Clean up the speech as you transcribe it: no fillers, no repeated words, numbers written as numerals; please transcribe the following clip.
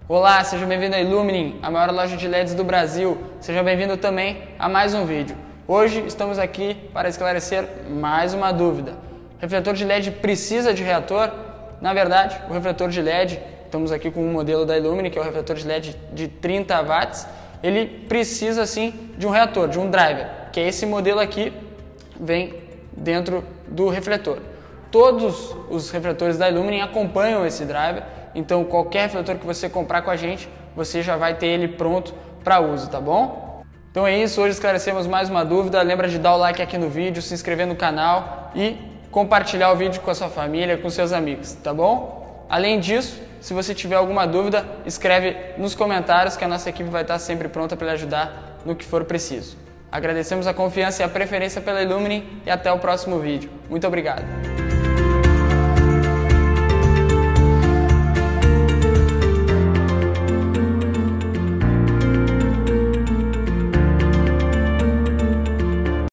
Olá, seja bem-vindo à Illuminin, a maior loja de LEDs do Brasil. Seja bem-vindo também a mais um vídeo. Hoje estamos aqui para esclarecer mais uma dúvida. O refletor de LED precisa de reator? Na verdade, o refletor de LED, estamos aqui com um modelo da Illuminin, que é o refletor de LED de 30 watts, ele precisa sim de um reator, de um driver, que é esse modelo aqui, vem dentro do refletor. Todos os refletores da Illuminin acompanham esse driver, então qualquer refletor que você comprar com a gente, você já vai ter ele pronto para uso, tá bom? Então é isso, hoje esclarecemos mais uma dúvida. Lembra de dar o like aqui no vídeo, se inscrever no canal e compartilhar o vídeo com a sua família, com seus amigos, tá bom? Além disso, se você tiver alguma dúvida, escreve nos comentários que a nossa equipe vai estar sempre pronta para lhe ajudar no que for preciso. Agradecemos a confiança e a preferência pela Illuminin e até o próximo vídeo. Muito obrigado!